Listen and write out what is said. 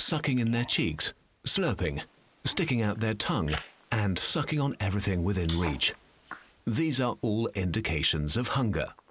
sucking in their cheeks, slurping, sticking out their tongue, and sucking on everything within reach. These are all indications of hunger.